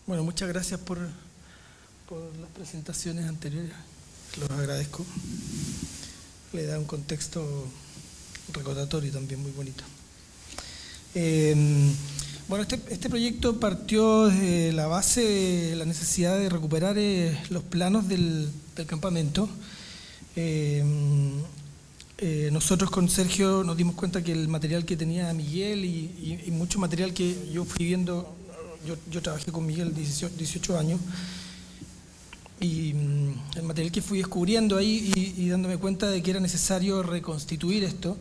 Bueno, muchas gracias por las presentaciones anteriores, los agradezco. Le da un contexto recordatorio también muy bonito. Bueno, este proyecto partió desde la base de la necesidad de recuperar los planos del campamento. Nosotros con Sergio nos dimos cuenta que el material que tenía Miguel y mucho material que yo fui viendo, yo trabajé con Miguel 18 años, y el material que fui descubriendo ahí y dándome cuenta de que era necesario reconstituir esto,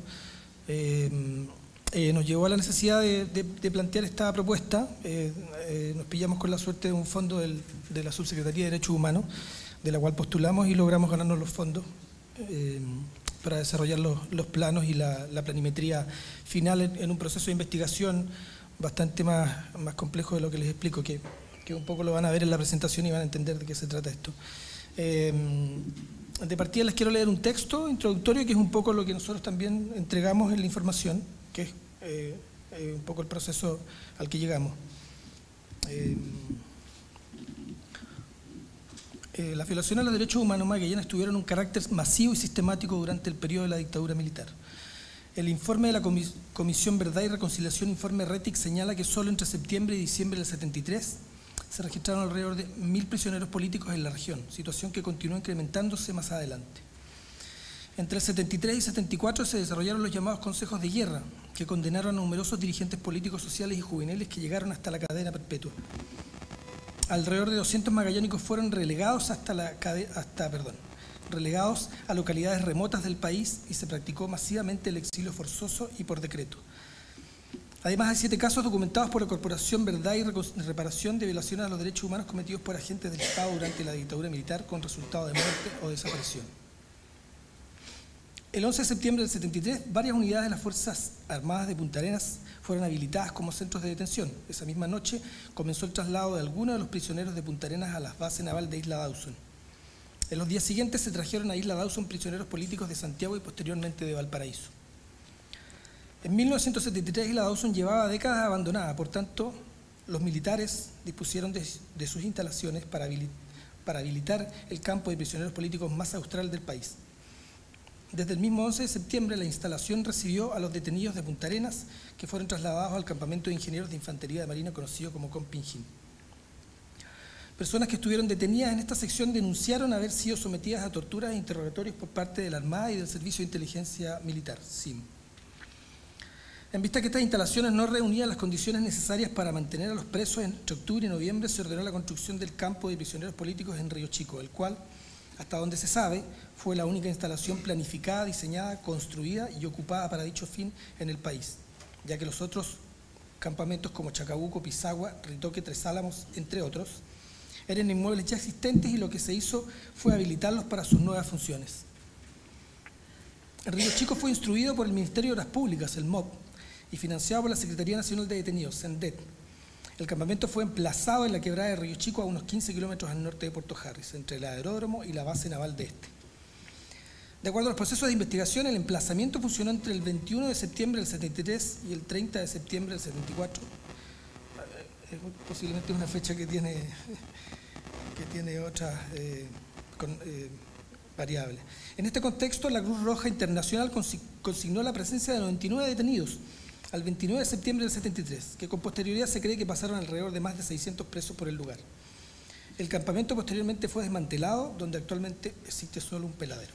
nos llevó a la necesidad de plantear esta propuesta. Nos pillamos con la suerte de un fondo de la Subsecretaría de Derechos Humanos, de la cual postulamos y logramos ganarnos los fondos para desarrollar los planos y la planimetría final en un proceso de investigación bastante más complejo de lo que les explico, que un poco lo van a ver en la presentación y van a entender de qué se trata esto. De partida les quiero leer un texto introductorio que es un poco lo que nosotros también entregamos en la información, que es un poco el proceso al que llegamos. Las violaciones a los derechos humanos magallanes tuvieron un carácter masivo y sistemático durante el periodo de la dictadura militar. El informe de la Comisión Verdad y Reconciliación, informe RETIC, señala que solo entre septiembre y diciembre del 73 se registraron alrededor de 1000 prisioneros políticos en la región, situación que continuó incrementándose más adelante. Entre el 73 y 74 se desarrollaron los llamados consejos de guerra, que condenaron a numerosos dirigentes políticos, sociales y juveniles que llegaron hasta la cadena perpetua. Alrededor de 200 magallánicos fueron relegados relegados a localidades remotas del país y se practicó masivamente el exilio forzoso y por decreto. Además, hay 7 casos documentados por la Corporación Verdad y Reparación de violaciones a los derechos humanos cometidos por agentes del Estado durante la dictadura militar con resultado de muerte o desaparición. El 11 de septiembre del 73, varias unidades de las Fuerzas Armadas de Punta Arenas fueron habilitadas como centros de detención. Esa misma noche comenzó el traslado de algunos de los prisioneros de Punta Arenas a la base naval de Isla Dawson. En los días siguientes se trajeron a Isla Dawson prisioneros políticos de Santiago y posteriormente de Valparaíso. En 1973 Isla Dawson llevaba décadas abandonada, por tanto, los militares dispusieron de sus instalaciones para habilitar el campo de prisioneros políticos más austral del país. Desde el mismo 11 de septiembre la instalación recibió a los detenidos de Punta Arenas, que fueron trasladados al campamento de ingenieros de infantería de marina conocido como Compingín. Personas que estuvieron detenidas en esta sección denunciaron haber sido sometidas a torturas e interrogatorios por parte de la Armada y del Servicio de Inteligencia Militar, SIM. En vista que estas instalaciones no reunían las condiciones necesarias para mantener a los presos, entre octubre y noviembre se ordenó la construcción del campo de prisioneros políticos en Río Chico, el cual, hasta donde se sabe, fue la única instalación planificada, diseñada, construida y ocupada para dicho fin en el país, ya que los otros campamentos como Chacabuco, Pisagua, Ritoque, Tres Álamos, entre otros, eran inmuebles ya existentes y lo que se hizo fue habilitarlos para sus nuevas funciones. El Río Chico fue instruido por el Ministerio de Obras Públicas, el MOP, y financiado por la Secretaría Nacional de Detenidos, SENDET. El campamento fue emplazado en la quebrada de Río Chico a unos 15 kilómetros al norte de Puerto Harris, entre el aeródromo y la base naval de este. De acuerdo a los procesos de investigación, el emplazamiento funcionó entre el 21 de septiembre del 73 y el 30 de septiembre del 74. Posiblemente es una fecha que tiene otras variables. En este contexto, la Cruz Roja Internacional consignó la presencia de 99 detenidos al 29 de septiembre del 73, que con posterioridad se cree que pasaron alrededor de más de 600 presos por el lugar. El campamento posteriormente fue desmantelado, donde actualmente existe solo un peladero.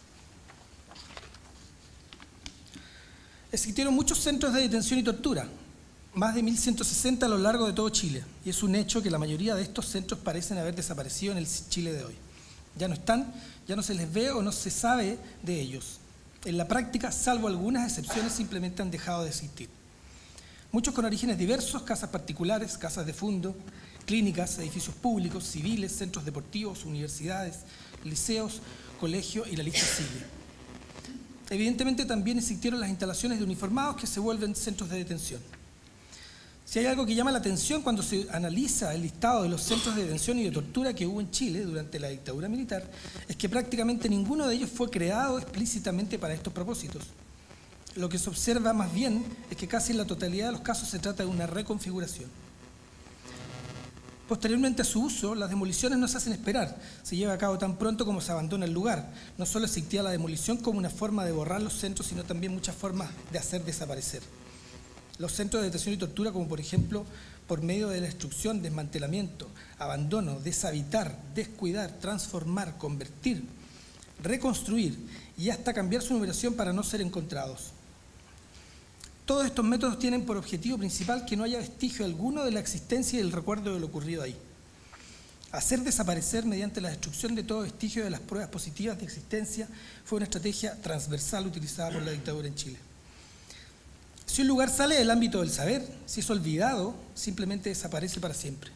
Existieron muchos centros de detención y tortura, más de 1160 a lo largo de todo Chile, y es un hecho que la mayoría de estos centros parecen haber desaparecido en el Chile de hoy. Ya no están, ya no se les ve o no se sabe de ellos. En la práctica, salvo algunas excepciones, simplemente han dejado de existir. Muchos con orígenes diversos, casas particulares, casas de fondo, clínicas, edificios públicos, civiles, centros deportivos, universidades, liceos, colegios y la lista sigue. Evidentemente también existieron las instalaciones de uniformados que se vuelven centros de detención. Si hay algo que llama la atención cuando se analiza el listado de los centros de detención y de tortura que hubo en Chile durante la dictadura militar, es que prácticamente ninguno de ellos fue creado explícitamente para estos propósitos. Lo que se observa más bien es que casi en la totalidad de los casos se trata de una reconfiguración. Posteriormente a su uso, las demoliciones no se hacen esperar, se lleva a cabo tan pronto como se abandona el lugar. No solo existía la demolición como una forma de borrar los centros, sino también muchas formas de hacer desaparecer. Los centros de detención y tortura, como por ejemplo por medio de la destrucción, desmantelamiento, abandono, deshabitar, descuidar, transformar, convertir, reconstruir y hasta cambiar su numeración para no ser encontrados. Todos estos métodos tienen por objetivo principal que no haya vestigio alguno de la existencia y el recuerdo de lo ocurrido ahí. Hacer desaparecer mediante la destrucción de todo vestigio de las pruebas positivas de existencia fue una estrategia transversal utilizada por la dictadura en Chile. Si un lugar sale del ámbito del saber, si es olvidado, simplemente desaparece para siempre.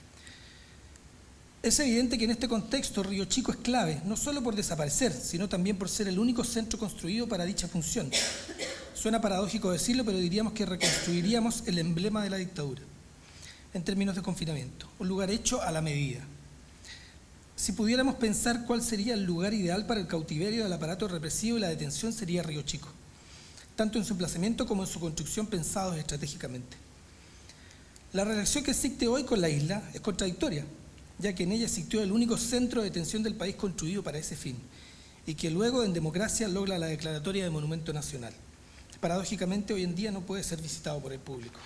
Es evidente que en este contexto Río Chico es clave, no solo por desaparecer, sino también por ser el único centro construido para dicha función. Suena paradójico decirlo, pero diríamos que reconstruiríamos el emblema de la dictadura, en términos de confinamiento, un lugar hecho a la medida. Si pudiéramos pensar cuál sería el lugar ideal para el cautiverio del aparato represivo y la detención, sería Río Chico, tanto en su emplazamiento como en su construcción pensados estratégicamente. La relación que existe hoy con la isla es contradictoria, ya que en ella existió el único centro de detención del país construido para ese fin, y que luego en democracia logra la declaratoria de monumento nacional. Paradójicamente, hoy en día no puede ser visitado por el público.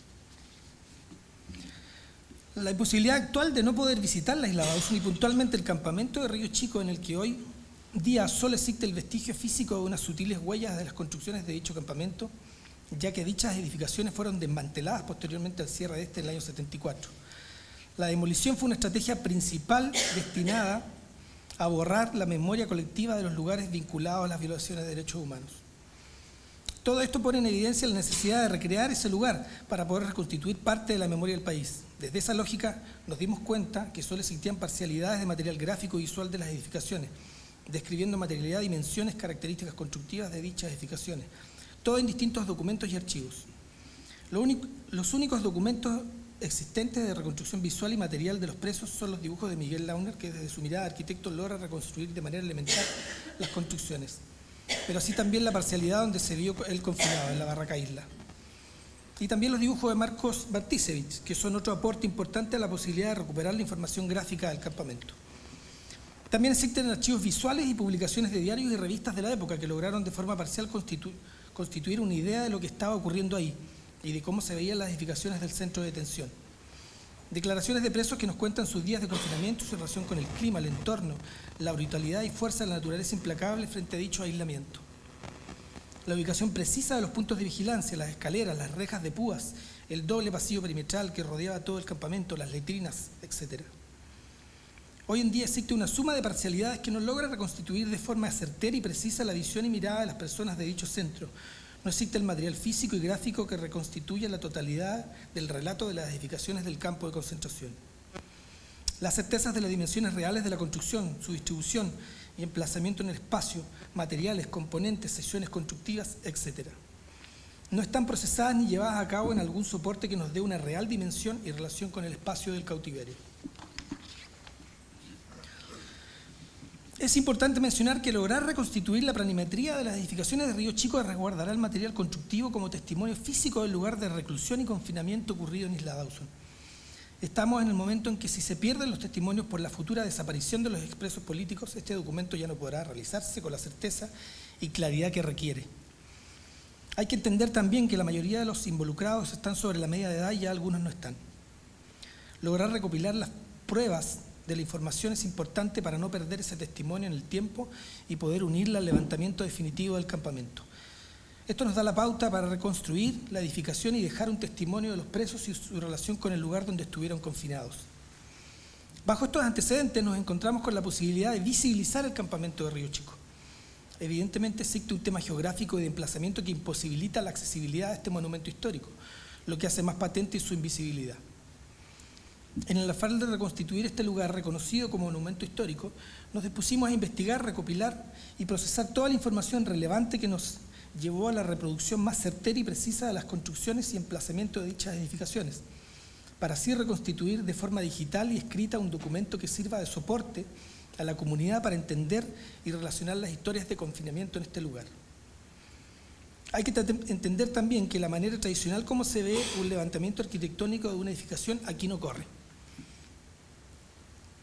La imposibilidad actual de no poder visitar la isla Dawson y puntualmente el campamento de Río Chico, en el que hoy día solo existe el vestigio físico de unas sutiles huellas de las construcciones de dicho campamento, ya que dichas edificaciones fueron desmanteladas posteriormente al cierre de este en el año 74. La demolición fue una estrategia principal destinada a borrar la memoria colectiva de los lugares vinculados a las violaciones de derechos humanos. Todo esto pone en evidencia la necesidad de recrear ese lugar para poder reconstituir parte de la memoria del país. Desde esa lógica nos dimos cuenta que solo existían parcialidades de material gráfico y visual de las edificaciones, describiendo materialidad, dimensiones, características constructivas de dichas edificaciones, todo en distintos documentos y archivos. Los únicos documentos existentes de reconstrucción visual y material de los presos son los dibujos de Miguel Launer, que desde su mirada de arquitecto logra reconstruir de manera elemental las construcciones, pero así también la parcialidad donde se vio el confinado, en la Barraca Isla. Y también los dibujos de Marcos Bartisevich, que son otro aporte importante a la posibilidad de recuperar la información gráfica del campamento. También existen archivos visuales y publicaciones de diarios y revistas de la época que lograron de forma parcial constituir una idea de lo que estaba ocurriendo ahí y de cómo se veían las edificaciones del centro de detención. Declaraciones de presos que nos cuentan sus días de confinamiento y su relación con el clima, el entorno, la brutalidad y fuerza de la naturaleza implacable frente a dicho aislamiento. La ubicación precisa de los puntos de vigilancia, las escaleras, las rejas de púas, el doble pasillo perimetral que rodeaba todo el campamento, las letrinas, etc. Hoy en día existe una suma de parcialidades que no logra reconstituir de forma certera y precisa la visión y mirada de las personas de dicho centro. No existe el material físico y gráfico que reconstituya la totalidad del relato de las edificaciones del campo de concentración. Las certezas de las dimensiones reales de la construcción, su distribución y emplazamiento en el espacio, materiales, componentes, secciones constructivas, etc. no están procesadas ni llevadas a cabo en algún soporte que nos dé una real dimensión y relación con el espacio del cautiverio. Es importante mencionar que lograr reconstituir la planimetría de las edificaciones de Río Chico resguardará el material constructivo como testimonio físico del lugar de reclusión y confinamiento ocurrido en Isla Dawson. Estamos en el momento en que si se pierden los testimonios por la futura desaparición de los expresos políticos, este documento ya no podrá realizarse con la certeza y claridad que requiere. Hay que entender también que la mayoría de los involucrados están sobre la media de edad y ya algunos no están. Lograr recopilar las pruebas de la información es importante para no perder ese testimonio en el tiempo y poder unirla al levantamiento definitivo del campamento. Esto nos da la pauta para reconstruir la edificación y dejar un testimonio de los presos y su relación con el lugar donde estuvieron confinados. Bajo estos antecedentes nos encontramos con la posibilidad de visibilizar el campamento de Río Chico. Evidentemente existe un tema geográfico y de emplazamiento que imposibilita la accesibilidad a este monumento histórico, lo que hace más patente su invisibilidad. En el afán de reconstituir este lugar reconocido como monumento histórico, nos dispusimos a investigar, recopilar y procesar toda la información relevante que nos llevó a la reproducción más certera y precisa de las construcciones y emplazamientos de dichas edificaciones, para así reconstituir de forma digital y escrita un documento que sirva de soporte a la comunidad para entender y relacionar las historias de confinamiento en este lugar. Hay que entender también que la manera tradicional como se ve un levantamiento arquitectónico de una edificación aquí no corre.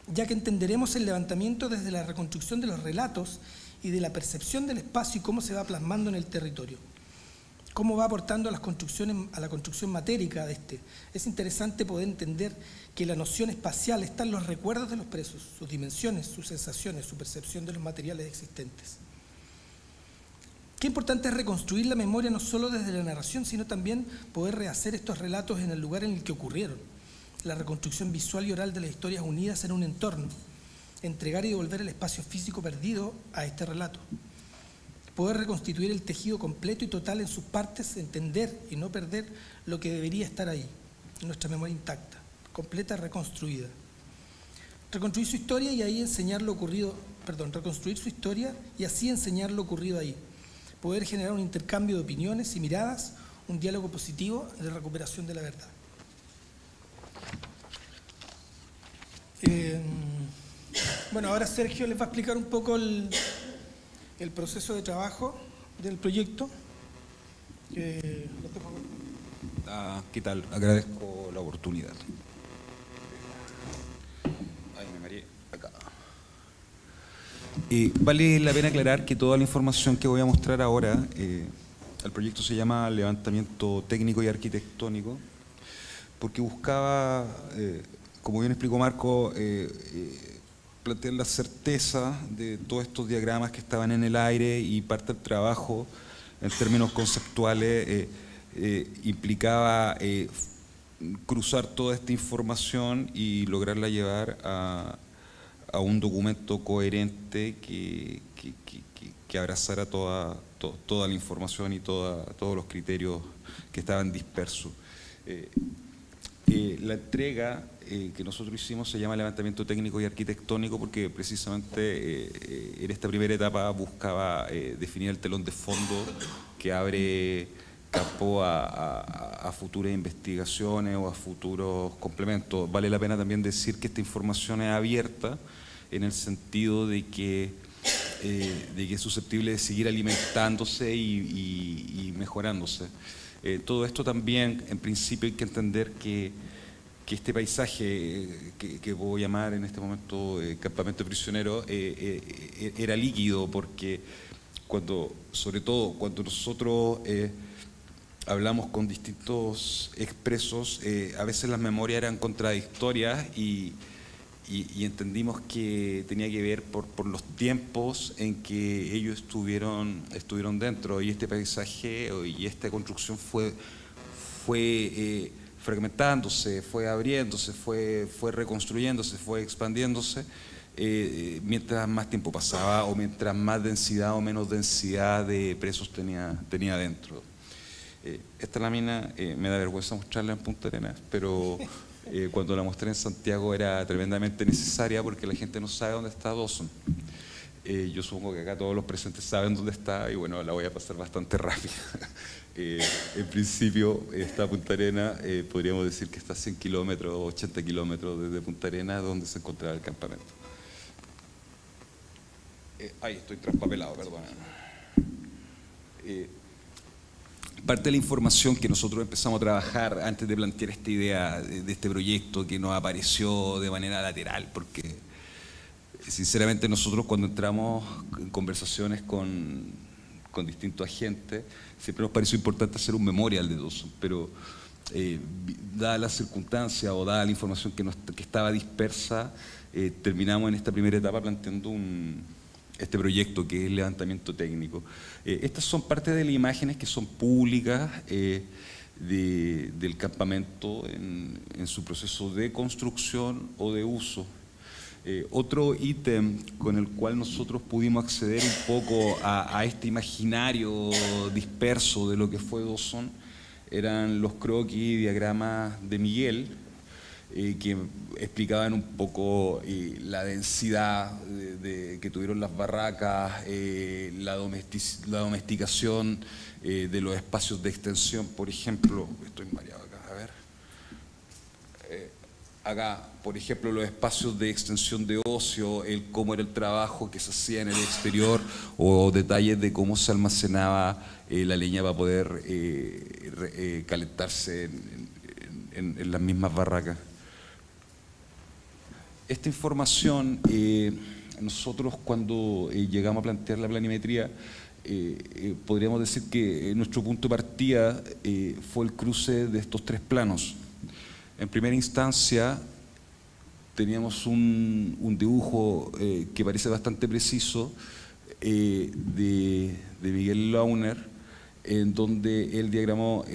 ya que entenderemos el levantamiento desde la reconstrucción de los relatos y de la percepción del espacio y cómo se va plasmando en el territorio, cómo va aportando a la construcción matérica de este. Es interesante poder entender que la noción espacial está en los recuerdos de los presos, sus dimensiones, sus sensaciones, su percepción de los materiales existentes. Qué importante es reconstruir la memoria no solo desde la narración, sino también poder rehacer estos relatos en el lugar en el que ocurrieron. La reconstrucción visual y oral de las historias unidas en un entorno. Entregar y devolver el espacio físico perdido a este relato. Poder reconstituir el tejido completo y total en sus partes, entender y no perder lo que debería estar ahí, nuestra memoria intacta, completa, reconstruida. Reconstruir su historia y ahí enseñar lo ocurrido, reconstruir su historia y así enseñar lo ocurrido ahí. Poder generar un intercambio de opiniones y miradas, un diálogo positivo de recuperación de la verdad. Bueno, ahora Sergio les va a explicar un poco el proceso de trabajo del proyecto. ¿Qué tal? Agradezco la oportunidad. Ay, me mareé. Acá. Vale la pena aclarar que toda la información que voy a mostrar ahora, el proyecto se llama Levantamiento Técnico y Arquitectónico, porque buscaba, como bien explicó Marco, plantear la certeza de todos estos diagramas que estaban en el aire, y parte del trabajo en términos conceptuales implicaba cruzar toda esta información y lograrla llevar a un documento coherente que abrazara toda la información y todos los criterios que estaban dispersos. La entrega que nosotros hicimos se llama Levantamiento Técnico y Arquitectónico porque precisamente en esta primera etapa buscaba definir el telón de fondo que abre campo a futuras investigaciones o a futuros complementos. Vale la pena también decir que esta información es abierta en el sentido de que es susceptible de seguir alimentándose y mejorándose. Todo esto también, en principio, hay que entender que este paisaje, que puedo llamar en este momento campamento prisionero, era líquido, porque sobre todo cuando nosotros hablamos con distintos expresos, a veces las memorias eran contradictorias y entendimos que tenía que ver por los tiempos en que ellos estuvieron dentro, y este paisaje y esta construcción fue fragmentándose, fue abriéndose, fue reconstruyéndose, fue expandiéndose mientras más tiempo pasaba o mientras más densidad o menos densidad de presos tenía dentro. Esta lámina me da vergüenza mostrarla en Punta Arenas, pero cuando la mostré en Santiago era tremendamente necesaria porque la gente no sabe dónde está Dawson. Yo supongo que acá todos los presentes saben dónde está y bueno, la voy a pasar bastante rápida. En principio, esta Punta Arenas podríamos decir que está a 100 kilómetros, 80 kilómetros desde Punta Arenas, donde se encontraba el campamento. Ahí estoy traspapelado, perdón. Parte de la información que nosotros empezamos a trabajar antes de plantear esta idea de este proyecto, que nos apareció de manera lateral, porque sinceramente nosotros cuando entramos en conversaciones con distintos agentes, siempre nos pareció importante hacer un memorial de Dawson, pero dada la circunstancia o dada la información que estaba dispersa, terminamos en esta primera etapa planteando este proyecto que es el levantamiento técnico. Estas son parte de las imágenes que son públicas del campamento en su proceso de construcción o de uso. Otro ítem con el cual nosotros pudimos acceder un poco a este imaginario disperso de lo que fue Dawson eran los croquis y diagramas de Miguel, que explicaban un poco la densidad que tuvieron las barracas, la domesticación de los espacios de extensión, por ejemplo. Estoy mareado acá, a ver. Acá, por ejemplo, los espacios de extensión de ocio, cómo era el trabajo que se hacía en el exterior, o detalles de cómo se almacenaba la leña para poder calentarse en las mismas barracas. Esta información, nosotros cuando llegamos a plantear la planimetría, podríamos decir que nuestro punto de partida fue el cruce de estos tres planos. En primera instancia, teníamos un dibujo que parece bastante preciso de Miguel Launer, en donde él diagramó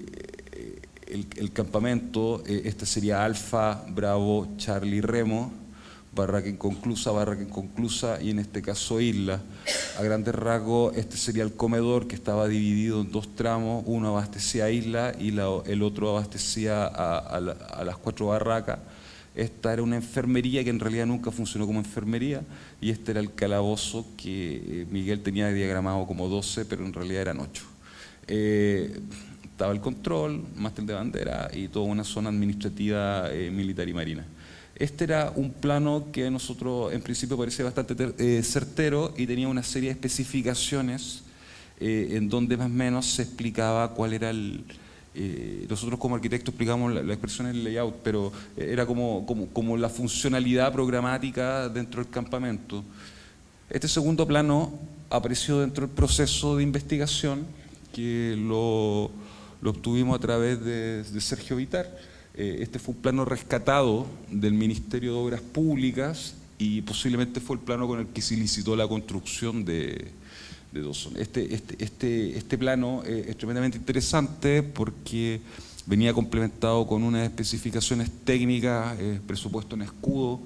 el campamento. Este sería Alfa, Bravo, Charlie, Remo, barraca inconclusa, y en este caso Isla. A grandes rasgos, este sería el comedor, que estaba dividido en dos tramos. Uno abastecía a Isla y el otro abastecía a las 4 barracas. Esta era una enfermería que en realidad nunca funcionó como enfermería, y este era el calabozo que Miguel tenía diagramado como 12, pero en realidad eran 8. Estaba el control, mástil de bandera y toda una zona administrativa militar y marina. Este era un plano que a nosotros en principio parecía bastante certero, y tenía una serie de especificaciones en donde más o menos se explicaba cuál era nosotros como arquitectos explicamos la expresión en el layout, pero era como la funcionalidad programática dentro del campamento. Este segundo plano apareció dentro del proceso de investigación, que lo obtuvimos a través de Sergio Vitar. Este fue un plano rescatado del Ministerio de Obras Públicas, y posiblemente fue el plano con el que se licitó la construcción de Dawson. Este plano es tremendamente interesante porque venía complementado con unas especificaciones técnicas, presupuesto en escudo,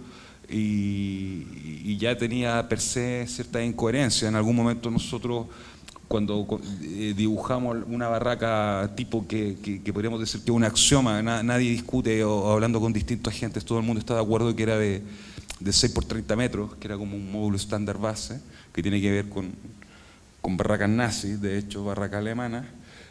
y ya tenía per se cierta incoherencia. En algún momento nosotros, cuando dibujamos una barraca tipo que podríamos decir que es un axioma, nadie discute, o hablando con distintos agentes, todo el mundo está de acuerdo que era de 6 por 30 metros, que era como un módulo estándar base, que tiene que ver con barracas nazis, de hecho barracas alemanas.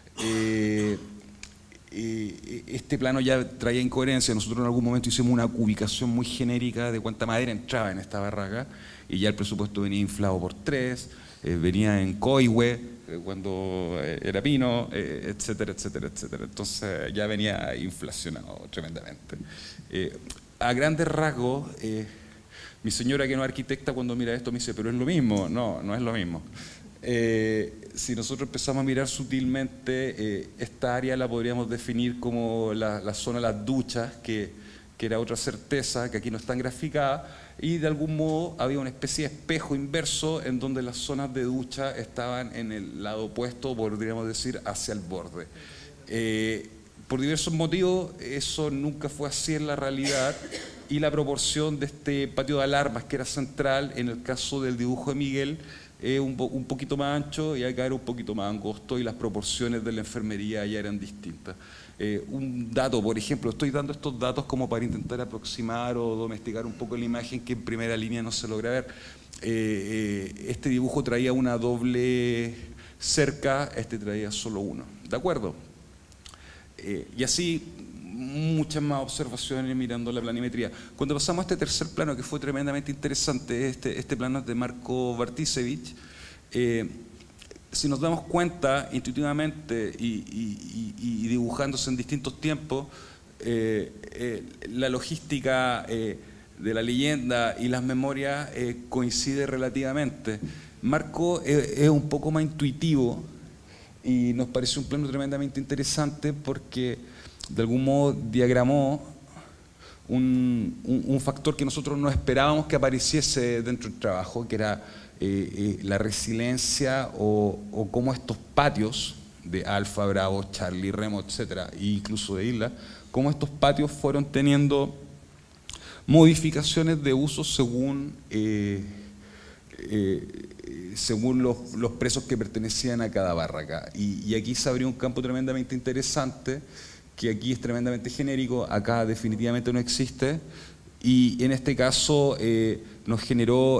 Este plano ya traía incoherencia. Nosotros en algún momento hicimos una ubicación muy genérica de cuánta madera entraba en esta barraca, y ya el presupuesto venía inflado por 3, venía en coihue cuando era pino, etcétera, etcétera, etcétera. Entonces ya venía inflacionado tremendamente. A grandes rasgos, mi señora, que no es arquitecta, cuando mira esto me dice, pero es lo mismo. No, no es lo mismo. Si nosotros empezamos a mirar sutilmente, esta área la podríamos definir como la zona de las duchas, que era otra certeza, que aquí no están graficadas, y de algún modo había una especie de espejo inverso en donde las zonas de ducha estaban en el lado opuesto, podríamos decir, hacia el borde. Por diversos motivos eso nunca fue así en la realidad, y la proporción de este patio de alarmas, que era central, en el caso del dibujo de Miguel, es un poquito más ancho, y acá era un poquito más angosto, y las proporciones de la enfermería ya eran distintas. Un dato, por ejemplo, estoy dando estos datos como para intentar aproximar o domesticar un poco la imagen que en primera línea no se logra ver. Este dibujo traía una doble cerca, este traía solo uno, ¿de acuerdo? Y así muchas más observaciones mirando la planimetría. Cuando pasamos a este tercer plano, que fue tremendamente interesante, este plano es de Marco Bartisevich. Si nos damos cuenta intuitivamente y dibujándose en distintos tiempos, la logística de la leyenda y las memorias coincide relativamente. Marco es un poco más intuitivo, y nos parece un plano tremendamente interesante porque de algún modo diagramó un factor que nosotros no esperábamos que apareciese dentro del trabajo, que era la resiliencia o cómo estos patios de Alfa, Bravo, Charlie, Remo, etcétera, e incluso de Isla, cómo estos patios fueron teniendo modificaciones de uso según los presos que pertenecían a cada barraca. Y aquí se abrió un campo tremendamente interesante, que aquí es tremendamente genérico, acá definitivamente no existe, y en este caso nos generó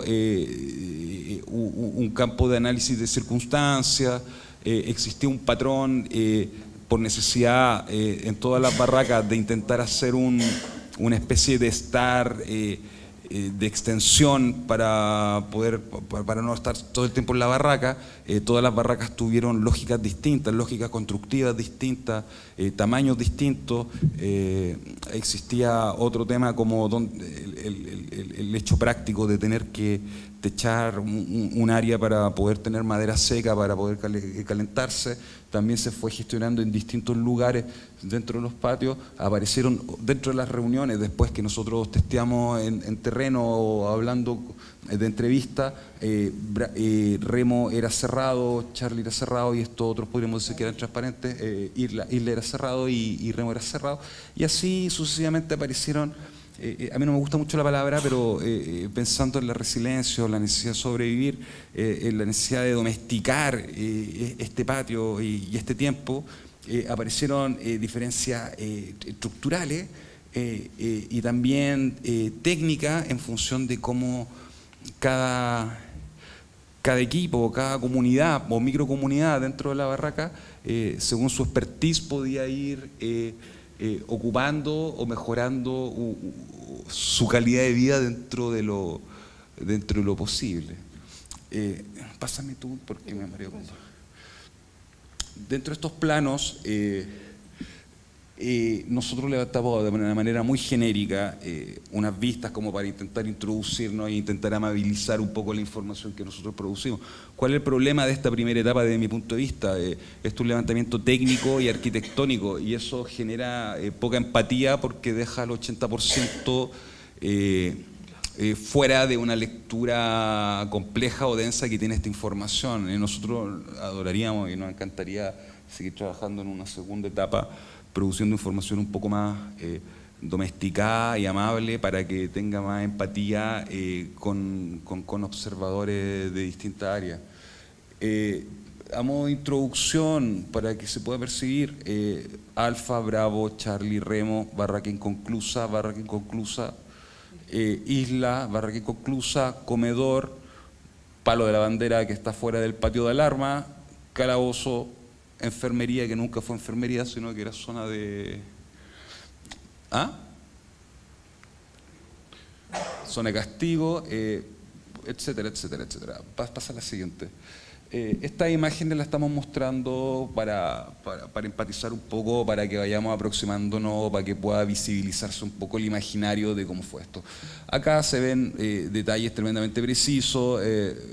un campo de análisis de circunstancias. Existía un patrón por necesidad en todas las barracas de intentar hacer una especie de estar de extensión para no estar todo el tiempo en la barraca. Todas las barracas tuvieron lógicas distintas, lógicas constructivas distintas, tamaños distintos. Existía otro tema como el hecho práctico de tener que techar un área para poder tener madera seca, para poder calentarse, también se fue gestionando en distintos lugares dentro de los patios. Aparecieron dentro de las reuniones, después que nosotros testeamos en terreno o hablando de entrevista, Remo era cerrado, Charlie era cerrado y estos otros podríamos decir que eran transparentes, Isla era cerrado y Remo era cerrado, y así sucesivamente aparecieron. A mí no me gusta mucho la palabra, pero pensando en la resiliencia, la necesidad de sobrevivir, en la necesidad de domesticar este patio y este tiempo, aparecieron diferencias estructurales y también técnicas en función de cómo cada equipo, cada comunidad o microcomunidad dentro de la barraca, según su expertise, podía ir ocupando o mejorando su calidad de vida dentro de lo posible. Pásame tú porque me mareo. Dentro de estos planos, nosotros levantamos de una manera muy genérica unas vistas como para intentar introducirnos e intentar amabilizar un poco la información que nosotros producimos. ¿Cuál es el problema de esta primera etapa desde mi punto de vista? Esto es un levantamiento técnico y arquitectónico, y eso genera poca empatía porque deja al 80% fuera de una lectura compleja o densa que tiene esta información. Nosotros adoraríamos y nos encantaría seguir trabajando en una segunda etapa, produciendo información un poco más domesticada y amable para que tenga más empatía con observadores de distintas áreas. A modo de introducción, para que se pueda percibir, Alfa, Bravo, Charlie, Remo, barraca inconclusa, Isla, barraca inconclusa, comedor, palo de la bandera que está fuera del patio de alarma, calabozo, enfermería, que nunca fue enfermería, sino que era zona de... Zona de castigo, etcétera, etcétera, etcétera. Pasa a la siguiente. Estas imágenes las estamos mostrando para empatizar un poco, para que vayamos aproximándonos, para que pueda visibilizarse un poco el imaginario de cómo fue esto. Acá se ven detalles tremendamente precisos,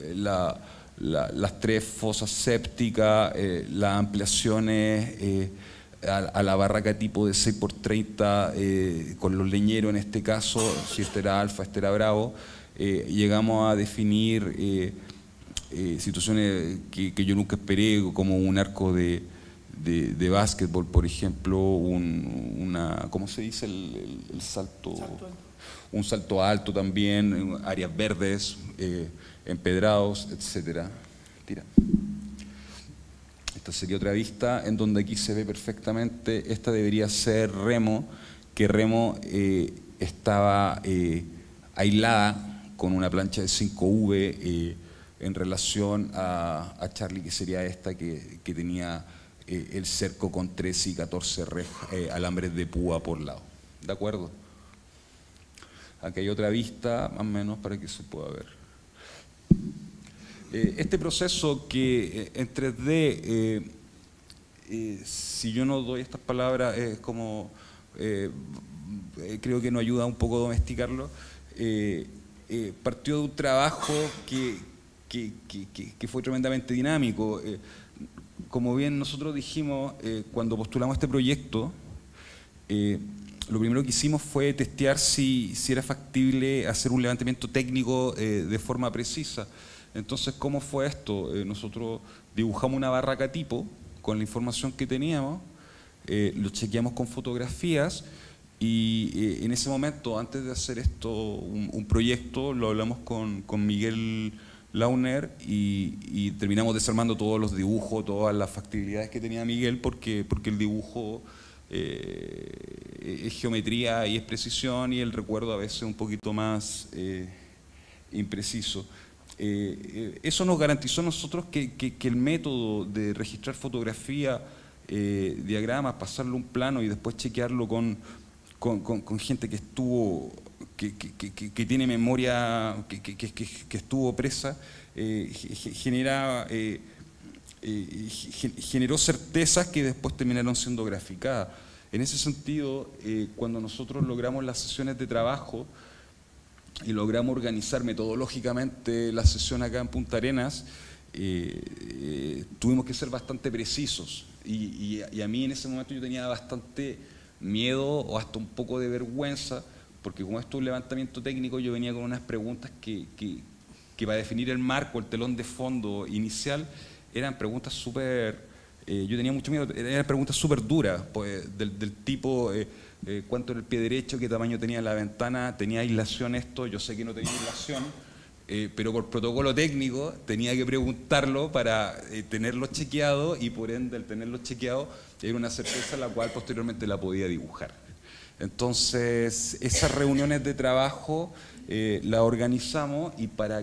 las 3 fosas sépticas, las ampliaciones a la barraca tipo de 6x30 con los leñeros en este caso, si este era Alfa, este era Bravo. Llegamos a definir situaciones que yo nunca esperé, como un arco de básquetbol, por ejemplo, ¿cómo se dice? El salto, un salto alto también, áreas verdes, empedrados, etcétera. Tira. Esta sería otra vista en donde aquí se ve perfectamente. Esta debería ser Remo, que Remo estaba aislada con una plancha de 5V en relación a Charlie, que sería esta que tenía el cerco con 13 y 14 alambres de púa por lado. ¿De acuerdo? Aquí hay otra vista, más o menos, para que se pueda ver. Este proceso que en 3D, si yo no doy estas palabras, es como, creo que nos ayuda un poco a domesticarlo, partió de un trabajo que fue tremendamente dinámico. Como bien nosotros dijimos, cuando postulamos este proyecto, lo primero que hicimos fue testear si era factible hacer un levantamiento técnico de forma precisa. Entonces, ¿cómo fue esto? Nosotros dibujamos una barraca tipo con la información que teníamos, lo chequeamos con fotografías y en ese momento, antes de hacer esto, un proyecto, lo hablamos con Miguel Launer y terminamos desarmando todos los dibujos, todas las factibilidades que tenía Miguel, porque el dibujo es geometría y es precisión, y el recuerdo a veces un poquito más impreciso. Eso nos garantizó a nosotros que el método de registrar fotografía, diagramas, pasarlo a un plano y después chequearlo con gente que estuvo, que tiene memoria, que estuvo presa, generó certezas que después terminaron siendo graficadas. En ese sentido, cuando nosotros logramos las sesiones de trabajo, y logramos organizar metodológicamente la sesión acá en Punta Arenas, tuvimos que ser bastante precisos y a mí en ese momento yo tenía bastante miedo o hasta un poco de vergüenza, porque como esto es un levantamiento técnico, yo venía con unas preguntas que para definir el marco, el telón de fondo inicial, eran preguntas súper, yo tenía mucho miedo, eran preguntas súper duras, pues, del tipo, cuánto era el pie derecho, qué tamaño tenía la ventana, tenía aislación esto, yo sé que no tenía aislación, pero por protocolo técnico tenía que preguntarlo para tenerlo chequeado, y por ende al tenerlo chequeado era una certeza la cual posteriormente la podía dibujar. Entonces esas reuniones de trabajo las organizamos, y para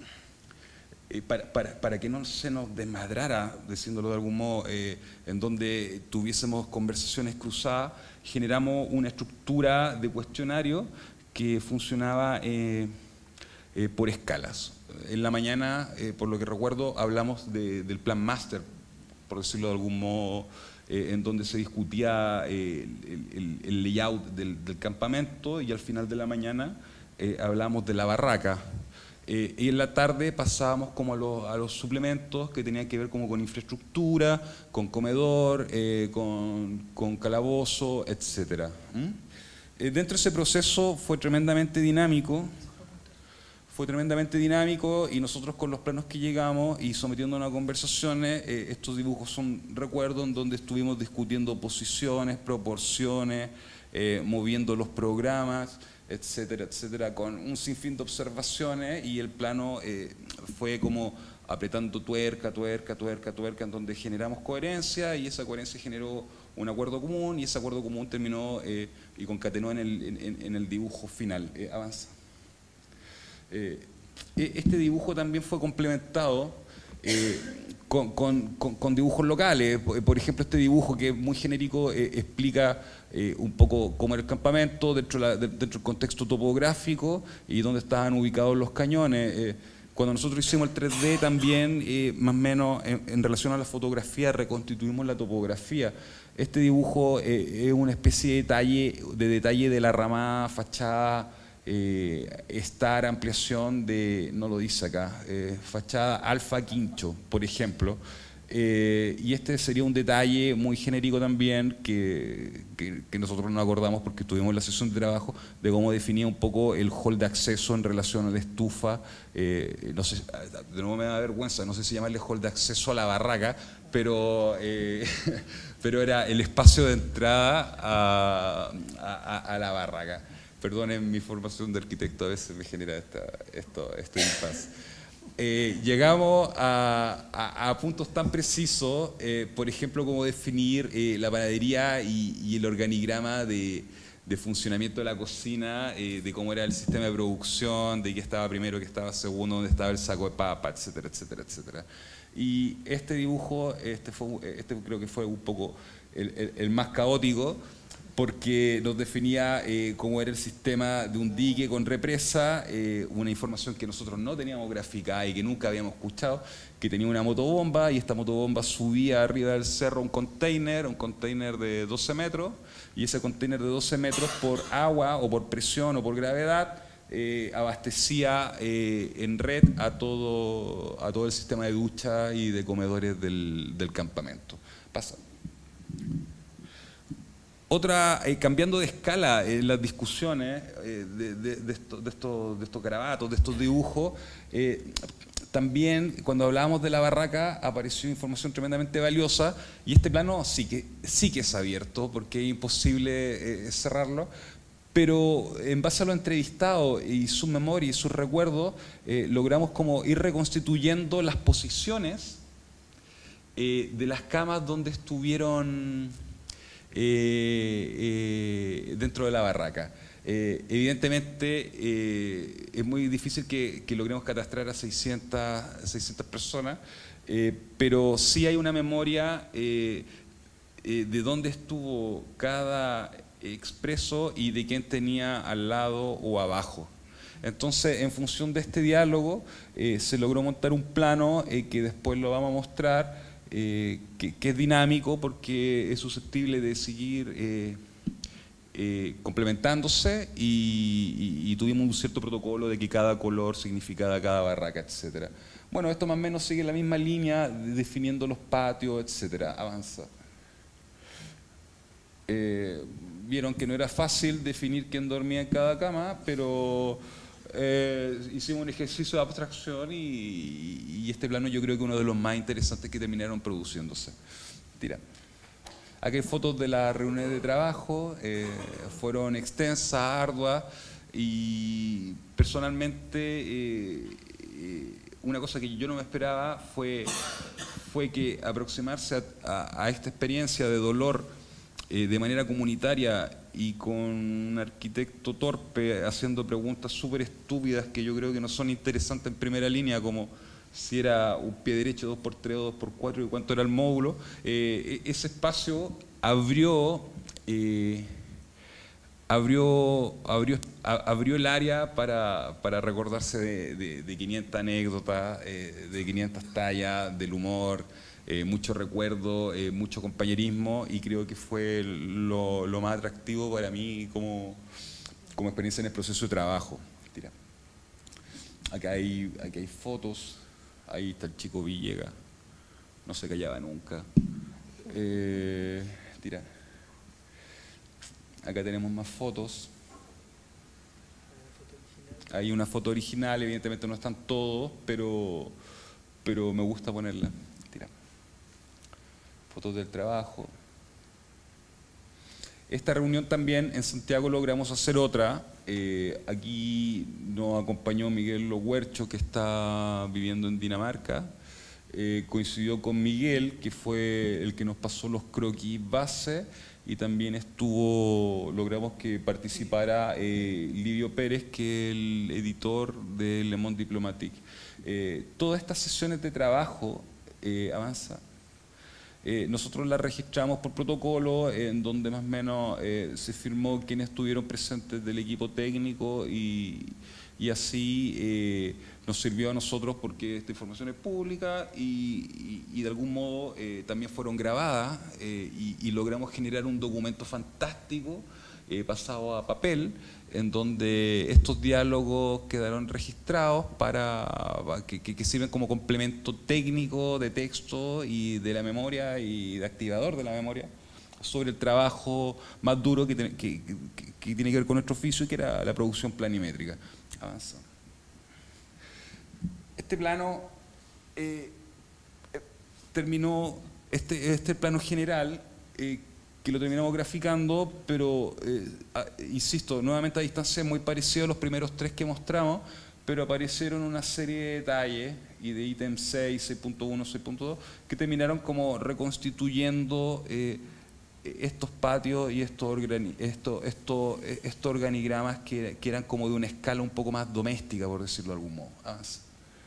que no se nos desmadrara, diciéndolo de algún modo, en donde tuviésemos conversaciones cruzadas, generamos una estructura de cuestionario que funcionaba por escalas. En la mañana, por lo que recuerdo, hablamos del plan máster, por decirlo de algún modo, en donde se discutía el layout del campamento, y al final de la mañana hablamos de la barraca. Y en la tarde pasábamos como a los suplementos que tenían que ver como con infraestructura, con comedor, con calabozo, etc. Dentro de ese proceso fue tremendamente dinámico, y nosotros con los planos que llegamos y sometiéndonos a conversaciones, estos dibujos son recuerdos en donde estuvimos discutiendo posiciones, proporciones, moviendo los programas, etcétera, etcétera, con un sinfín de observaciones, y el plano fue como apretando tuerca, en donde generamos coherencia, y esa coherencia generó un acuerdo común, y ese acuerdo común terminó y concatenó en el dibujo final. Avanza. Este dibujo también fue complementado con dibujos locales. Por ejemplo, este dibujo, que es muy genérico, explica un poco cómo era el campamento dentro del contexto topográfico y dónde estaban ubicados los cañones. Cuando nosotros hicimos el 3D también, más o menos en relación a la fotografía, reconstituimos la topografía. Este dibujo es una especie de detalle de la ramada, fachada, estar, ampliación de, no lo dice acá, fachada Alfa Quincho, por ejemplo. Y este sería un detalle muy genérico también que nosotros nos acordamos porque tuvimos la sesión de trabajo de cómo definía un poco el hall de acceso en relación a la estufa. No sé, de nuevo me da vergüenza, no sé si llamarle hall de acceso a la barraca, pero era el espacio de entrada a la barraca. Perdonen, mi formación de arquitecto a veces me genera esto impasse. Llegamos a puntos tan precisos, por ejemplo, como definir la panadería y el organigrama de funcionamiento de la cocina, de cómo era el sistema de producción, de qué estaba primero, qué estaba segundo, dónde estaba el saco de papa, etcétera, etcétera, etcétera. Y este dibujo, este creo que fue un poco el más caótico, porque nos definía cómo era el sistema de un dique con represa, una información que nosotros no teníamos graficada y que nunca habíamos escuchado, que tenía una motobomba, y esta motobomba subía arriba del cerro un container de 12 metros, y ese container de 12 metros por agua o por presión o por gravedad abastecía en red a todo el sistema de ducha y de comedores del campamento. Pasa. Otra, cambiando de escala en las discusiones de estos garabatos, de estos dibujos, también cuando hablábamos de la barraca apareció información tremendamente valiosa, y este plano sí que es abierto porque es imposible cerrarlo, pero en base a lo entrevistado y su memoria y sus recuerdos, logramos como ir reconstituyendo las posiciones de las camas donde estuvieron dentro de la barraca. Evidentemente es muy difícil que logremos catastrar a 600 personas, pero sí hay una memoria de dónde estuvo cada expreso y de quién tenía al lado o abajo. Entonces, en función de este diálogo, se logró montar un plano que después lo vamos a mostrar, que es dinámico porque es susceptible de seguir complementándose y tuvimos un cierto protocolo de que cada color significaba cada barraca, etcétera. Bueno, esto más o menos sigue la misma línea, definiendo los patios, etcétera. Avanza. Vieron que no era fácil definir quién dormía en cada cama, pero hicimos un ejercicio de abstracción y este plano yo creo que es uno de los más interesantes que terminaron produciéndose. Tira. Aquí hay fotos de las reuniones de trabajo, fueron extensas, arduas, y personalmente una cosa que yo no me esperaba fue que aproximarse a esta experiencia de dolor de manera comunitaria y con un arquitecto torpe haciendo preguntas súper estúpidas que yo creo que no son interesantes en primera línea, como si era un pie derecho 2x3 o 2x4 y cuánto era el módulo. Ese espacio abrió el área para recordarse de 500 anécdotas, de 500 tallas, del humor, mucho recuerdo, mucho compañerismo, y creo que fue lo más atractivo para mí como experiencia en el proceso de trabajo. Tira. Acá hay fotos. Ahí está el chico Villegas, no se callaba nunca. Tira. Acá tenemos más fotos. Hay una foto original, evidentemente no están todos, pero me gusta ponerla. Tira. Fotos del trabajo. Esta reunión también en Santiago logramos hacer otra. Aquí nos acompañó Miguel Lohuercho, que está viviendo en Dinamarca. Coincidió con Miguel, que fue el que nos pasó los croquis base, y también logramos que participara Livio Pérez, que es el editor de Le Monde Diplomatique. Todas estas sesiones de trabajo, avanza. Nosotros la registramos por protocolo, en donde más o menos se firmó quienes estuvieron presentes del equipo técnico y así nos sirvió a nosotros porque esta información es pública y de algún modo también fueron grabadas y logramos generar un documento fantástico pasado a papel, en donde estos diálogos quedaron registrados que sirven como complemento técnico de texto y de la memoria y de activador de la memoria sobre el trabajo más duro que tiene que ver con nuestro oficio, y que era la producción planimétrica. Avanza. Este plano terminó, este plano general, que lo terminamos graficando, pero insisto, nuevamente a distancia muy parecido a los primeros tres que mostramos, pero aparecieron una serie de detalles y de ítems 6, 6.1, 6.2, que terminaron como reconstituyendo estos patios y estos organigramas que eran como de una escala un poco más doméstica, por decirlo de algún modo. Avanza.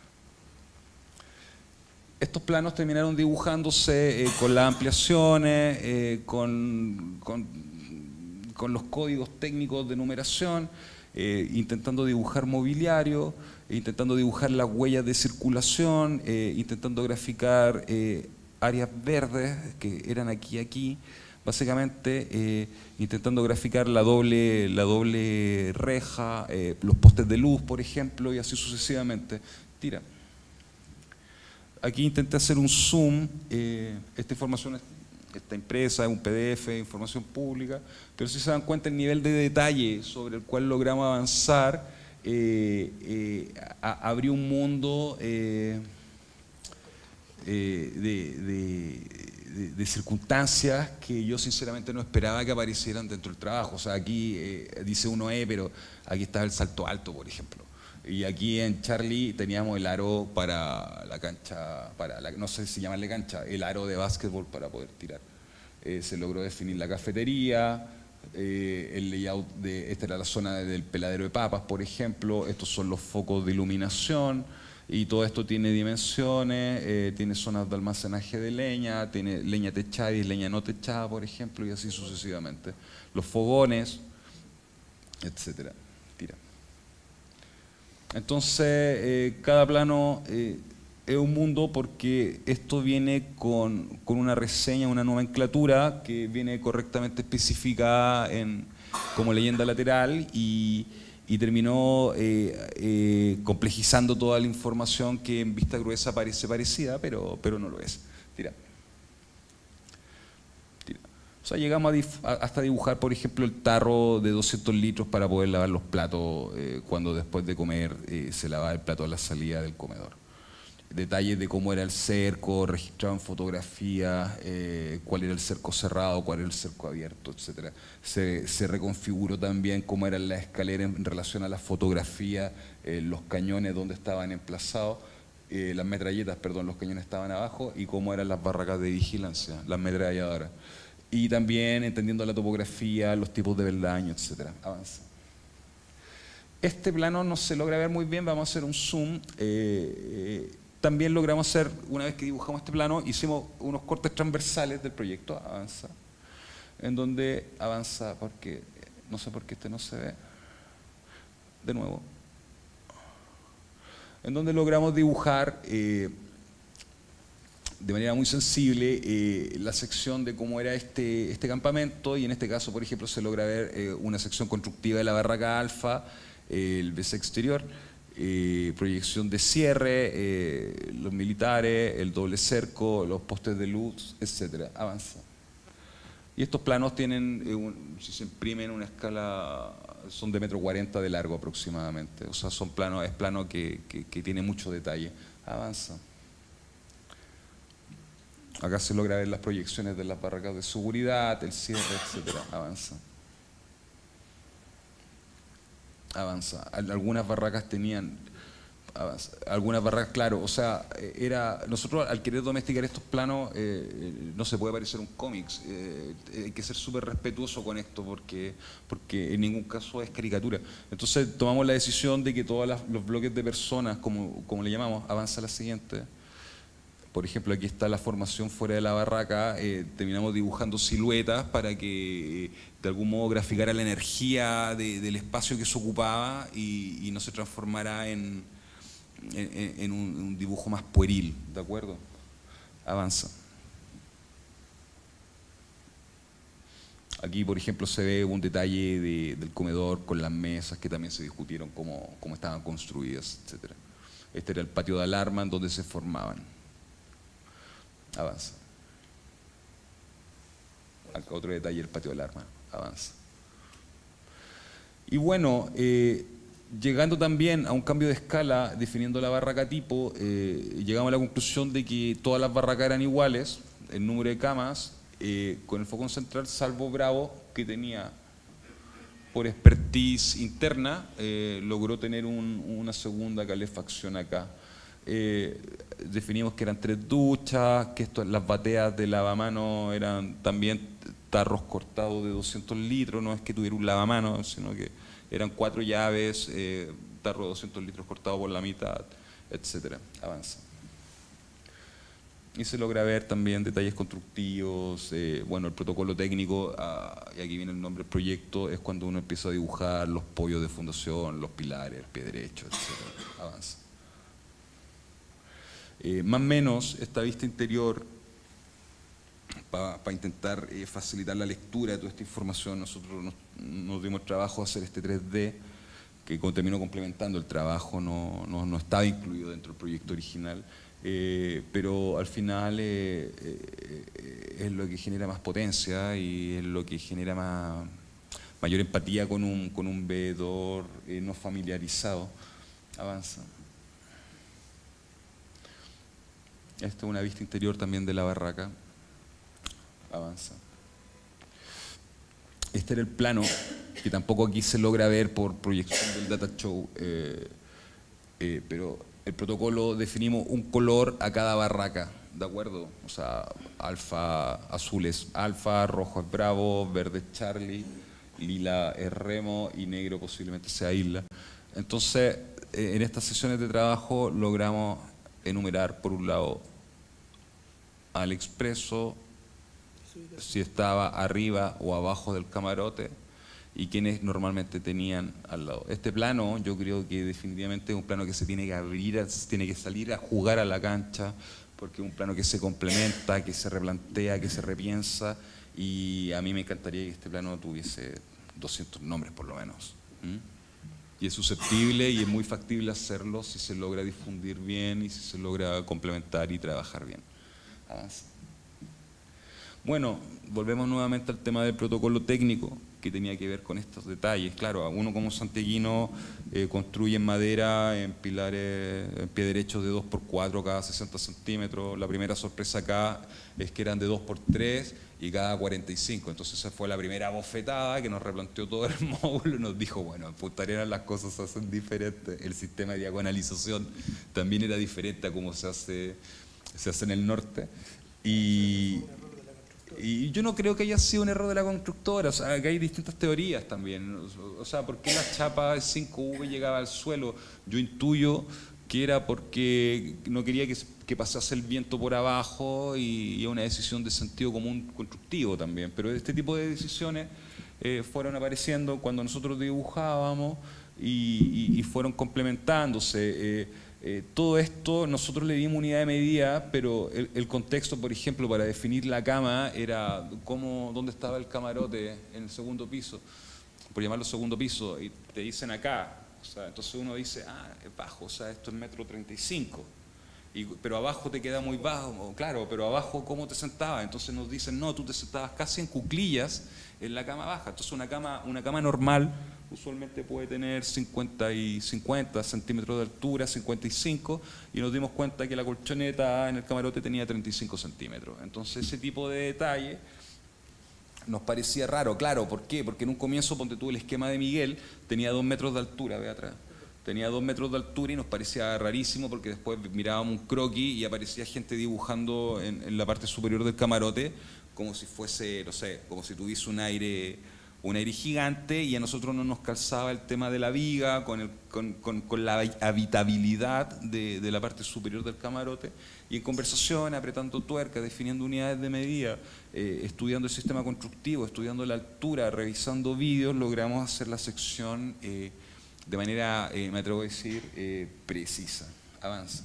Estos planos terminaron dibujándose con las ampliaciones, con los códigos técnicos de numeración, intentando dibujar mobiliario, intentando dibujar las huellas de circulación, intentando graficar áreas verdes que eran aquí y aquí, básicamente intentando graficar la doble reja, los postes de luz, por ejemplo, y así sucesivamente. Tira. Aquí intenté hacer un zoom. Esta información está impresa, es un PDF, información pública, pero si se dan cuenta el nivel de detalle sobre el cual logramos avanzar, abrió un mundo de circunstancias que yo sinceramente no esperaba que aparecieran dentro del trabajo. O sea, aquí dice 1E, pero aquí estaba el salto alto, por ejemplo. Y aquí en Charlie teníamos el aro para la cancha, no sé si llamarle cancha, el aro de básquetbol para poder tirar. Se logró definir la cafetería, el layout esta era la zona del peladero de papas, por ejemplo. Estos son los focos de iluminación, y todo esto tiene dimensiones, tiene zonas de almacenaje de leña, tiene leña techada y leña no techada, por ejemplo, y así sucesivamente. Los fogones, etcétera. Tira. Entonces, cada plano es un mundo porque esto viene con una reseña, una nomenclatura que viene correctamente especificada como leyenda lateral y terminó complejizando toda la información que en vista gruesa parece parecida, pero no lo es. Tira. O sea, llegamos hasta dibujar, por ejemplo, el tarro de 200 litros para poder lavar los platos cuando después de comer se lavaba el plato a la salida del comedor. Detalles de cómo era el cerco, registrado en fotografías, cuál era el cerco cerrado, cuál era el cerco abierto, etc. Se reconfiguró también cómo eran las escaleras en relación a la fotografía, los cañones donde estaban emplazados, las metralletas, perdón, los cañones estaban abajo, y cómo eran las barracas de vigilancia, las ametralladoras. Y también entendiendo la topografía, los tipos de peldaño, etc. Avanza. Este plano no se logra ver muy bien, vamos a hacer un zoom. También logramos hacer, una vez que dibujamos este plano, hicimos unos cortes transversales del proyecto, avanza, en donde avanza, porque no sé por qué este no se ve, de nuevo, en donde logramos dibujar de manera muy sensible la sección de cómo era este campamento, y en este caso, por ejemplo, se logra ver una sección constructiva de la barraca alfa, el BC exterior, proyección de cierre, los militares, el doble cerco, los postes de luz, etc. Avanza. Y estos planos tienen, si se imprimen, una escala, son de 1,40 m de largo aproximadamente. O sea, es plano que tiene mucho detalle. Avanza. Acá se logra ver las proyecciones de las barracas de seguridad, el cierre, etc. Avanza. Avanza. Algunas barracas tenían, algunas barracas, claro, o sea, nosotros al querer domesticar estos planos, no se puede parecer un cómics, hay que ser súper respetuoso con esto porque en ningún caso es caricatura. Entonces tomamos la decisión de que todos los bloques de personas, como le llamamos, avanza la siguiente. Por ejemplo, aquí está la formación fuera de la barraca, terminamos dibujando siluetas para que de algún modo graficara la energía del espacio que se ocupaba y no se transformara en un dibujo más pueril, ¿de acuerdo? Avanza. Aquí, por ejemplo, se ve un detalle del comedor con las mesas que también se discutieron cómo estaban construidas, etc. Este era el patio de alarma en donde se formaban. Avanza. Acá otro detalle, el patio de alarma. Avanza. Y bueno, llegando también a un cambio de escala, definiendo la barraca tipo, llegamos a la conclusión de que todas las barracas eran iguales, el número de camas, con el foco central, salvo Bravo, que tenía, por expertise interna, logró tener una segunda calefacción acá. Definimos que eran 3 duchas, que las bateas de lavamanos eran también tarros cortados de 200 litros, no es que tuviera un lavamanos, sino que eran 4 llaves, tarro de 200 litros cortado por la mitad, etc. Avanza. Y se logra ver también detalles constructivos, bueno, el protocolo técnico, y aquí viene el nombre del proyecto, es cuando uno empieza a dibujar los pollos de fundación, los pilares, el pie derecho, etc. Avanza. Más o menos esta vista interior, para intentar facilitar la lectura de toda esta información, nosotros nos dimos el trabajo de hacer este 3D, que terminó complementando el trabajo, no estaba incluido dentro del proyecto original, pero al final es lo que genera más potencia y es lo que genera mayor empatía con un veedor no familiarizado. Avanza. Esta es una vista interior también de la barraca. Avanza. Este era el plano, que tampoco aquí se logra ver por proyección del data show, pero el protocolo definimos un color a cada barraca, ¿de acuerdo? O sea, alfa, azul es alfa, rojo es Bravo, verde es Charlie, lila es Remo y negro posiblemente sea Isla. Entonces, en estas sesiones de trabajo logramos enumerar por un lado al expreso, si estaba arriba o abajo del camarote, y quienes normalmente tenían al lado. Este plano yo creo que definitivamente es un plano que se tiene que abrir, tiene que salir a jugar a la cancha, porque es un plano que se complementa, que se replantea, que se repiensa, y a mí me encantaría que este plano tuviese 200 nombres por lo menos. Y es susceptible y es muy factible hacerlo si se logra difundir bien y si se logra complementar y trabajar bien. Avanza. Bueno, volvemos nuevamente al tema del protocolo técnico, que tenía que ver con estos detalles. Claro, uno como santiaguino construye en madera, en pilares, en pie derecho de 2x4 cada 60 centímetros. La primera sorpresa acá es que eran de 2x3 y cada 45. Entonces esa fue la primera bofetada que nos replanteó todo el módulo y nos dijo, bueno, en Punta Arenas las cosas se hacen diferentes. El sistema de diagonalización también era diferente a cómo se hace en el norte. Y yo no creo que haya sido un error de la constructora, o sea, que hay distintas teorías también. O sea, ¿por qué la chapa de 5V llegaba al suelo? Yo intuyo que era porque no quería que pasase el viento por abajo y una decisión de sentido común constructivo también. Pero este tipo de decisiones fueron apareciendo cuando nosotros dibujábamos y fueron complementándose. Todo esto nosotros le dimos unidad de medida, pero el contexto, por ejemplo, para definir la cama era dónde estaba el camarote en el segundo piso, por llamarlo segundo piso, y te dicen acá, o sea, entonces uno dice, es bajo, o sea, esto es 1,35 m, pero abajo te queda muy bajo, claro, pero abajo ¿cómo te sentabas? Entonces nos dicen, no, tú te sentabas casi en cuclillas en la cama baja. Entonces una cama normal usualmente puede tener 50 centímetros de altura, 55, y nos dimos cuenta que la colchoneta en el camarote tenía 35 centímetros. Entonces ese tipo de detalle nos parecía raro, claro, ¿por qué? Porque en un comienzo, ponte tú, el esquema de Miguel tenía 2 metros de altura, ve atrás. Tenía 2 metros de altura y nos parecía rarísimo porque después mirábamos un croquis y aparecía gente dibujando en la parte superior del camarote como si fuese, no sé, como si tuviese un aire gigante, y a nosotros no nos calzaba el tema de la viga con la habitabilidad de la parte superior del camarote, y en conversación, apretando tuercas, definiendo unidades de medida, estudiando el sistema constructivo, estudiando la altura, revisando vídeos, logramos hacer la sección de manera, me atrevo a decir, precisa. Avanza.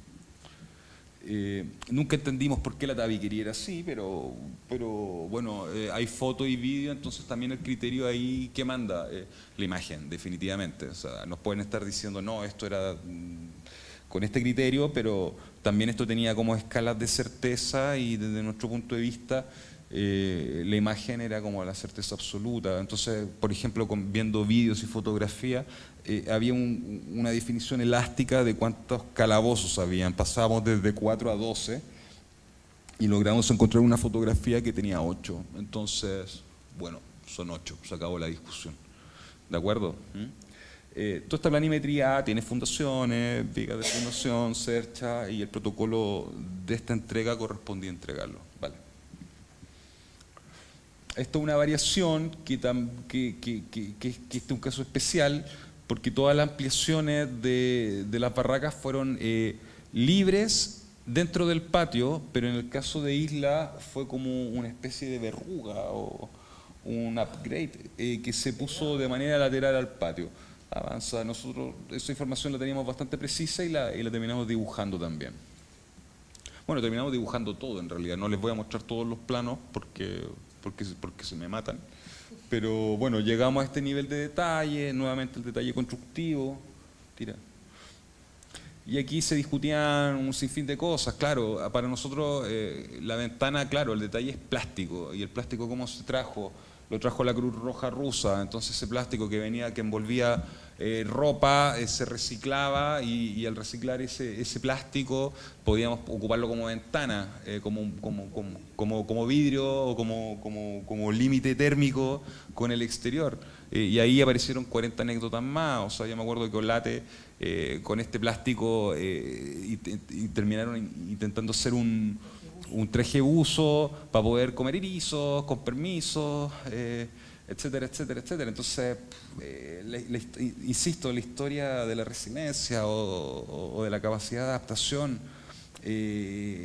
Nunca entendimos por qué la tabiquería era así, pero bueno, hay foto y vídeo, entonces también el criterio ahí que manda, la imagen, definitivamente. O sea, nos pueden estar diciendo, no, esto era con este criterio, pero también esto tenía como escalas de certeza, y desde nuestro punto de vista la imagen era como la certeza absoluta. Entonces, por ejemplo, viendo vídeos y fotografía, había una definición elástica de cuántos calabozos habían. Pasábamos desde 4 a 12 y logramos encontrar una fotografía que tenía 8. Entonces, bueno, son 8, se acabó la discusión. ¿De acuerdo? Toda esta planimetría tiene fundaciones, vigas de fundación, cercha, y el protocolo de esta entrega correspondía entregarlo. Vale. Esto es una variación que este es un caso especial, porque todas las ampliaciones de las barracas fueron libres dentro del patio, pero en el caso de Isla fue como una especie de verruga o un upgrade que se puso de manera lateral al patio. Avanza, nosotros esa información la teníamos bastante precisa y la terminamos dibujando también. Bueno, terminamos dibujando todo en realidad, no les voy a mostrar todos los planos porque se me matan. Pero bueno, llegamos a este nivel de detalle, nuevamente el detalle constructivo. Tira. Y aquí se discutían un sinfín de cosas. Claro, para nosotros la ventana, claro, el detalle es plástico. ¿Y el plástico cómo se trajo? Lo trajo la Cruz Roja rusa. Entonces ese plástico que envolvía ropa, se reciclaba, y al reciclar ese plástico podíamos ocuparlo como ventana, como vidrio o como límite térmico con el exterior. Y ahí aparecieron 40 anécdotas más. O sea, yo me acuerdo que Olate con este plástico y terminaron intentando hacer un traje buzo para poder comer erizos, con permiso, etcétera, etcétera, etcétera. Entonces, insisto, la historia de la resiliencia o de la capacidad de adaptación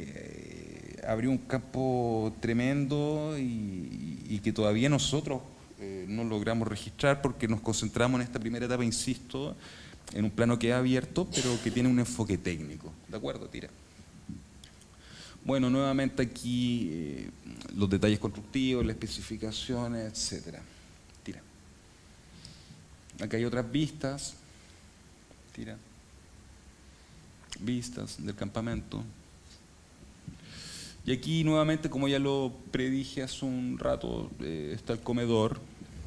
abrió un campo tremendo y que todavía nosotros no logramos registrar porque nos concentramos en esta primera etapa, insisto, en un plano que es abierto, pero que tiene un enfoque técnico. ¿De acuerdo? Tira. Bueno, nuevamente aquí los detalles constructivos, las especificaciones, etcétera. Tira. Acá hay otras vistas. Tira. Vistas del campamento. Y aquí nuevamente, como ya lo predije hace un rato, está el comedor.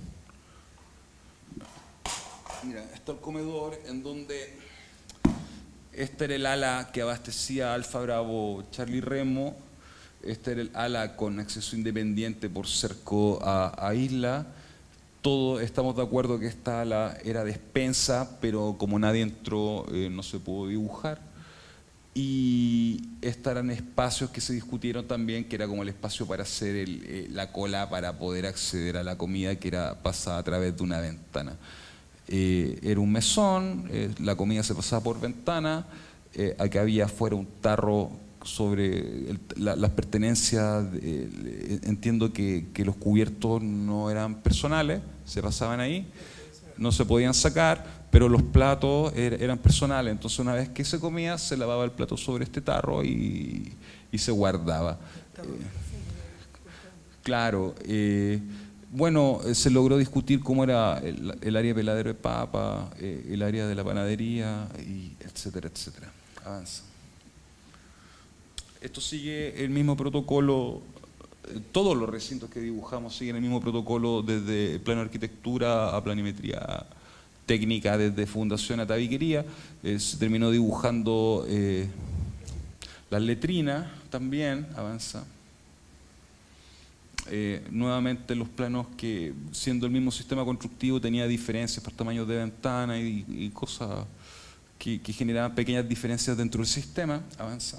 Mira, está el comedor en donde este era el ala que abastecía Alfa Bravo Charlie Remo. Este era el ala con acceso independiente por cerco a isla. Todos estamos de acuerdo que esta ala era despensa, pero como nadie entró, no se pudo dibujar. Y estos eran espacios que se discutieron también, que era como el espacio para hacer la cola para poder acceder a la comida, que era pasada a través de una ventana. Era un mesón, la comida se pasaba por ventana, aquí había afuera un tarro sobre las pertenencias, entiendo que los cubiertos no eran personales, se pasaban ahí, no se podían sacar, pero los platos eran personales, entonces una vez que se comía se lavaba el plato sobre este tarro y se guardaba. Claro, bueno, se logró discutir cómo era el área de peladero de papa, el área de la panadería, y etcétera, etcétera. Avanza. Esto sigue el mismo protocolo, todos los recintos que dibujamos siguen el mismo protocolo desde plano de arquitectura a planimetría técnica, desde fundación a tabiquería. Se terminó dibujando las letrinas también, avanza. Nuevamente los planos que, siendo el mismo sistema constructivo, tenía diferencias por tamaños de ventana y cosas que generaban pequeñas diferencias dentro del sistema. Avanza.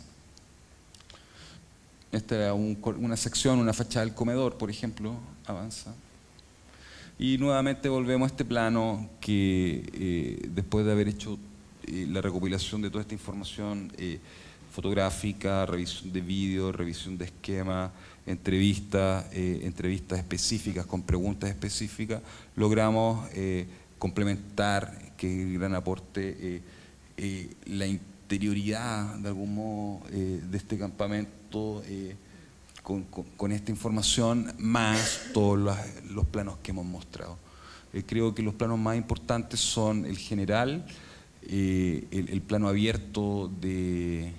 Esta era una sección, una fachada del comedor, por ejemplo. Avanza. Y nuevamente volvemos a este plano que después de haber hecho la recopilación de toda esta información fotográfica, revisión de vídeo, revisión de esquema, entrevistas específicas con preguntas específicas, logramos complementar, que es el gran aporte, la interioridad de algún modo de este campamento con esta información, más todos los planos que hemos mostrado. Creo que los planos más importantes son el general, el plano abierto de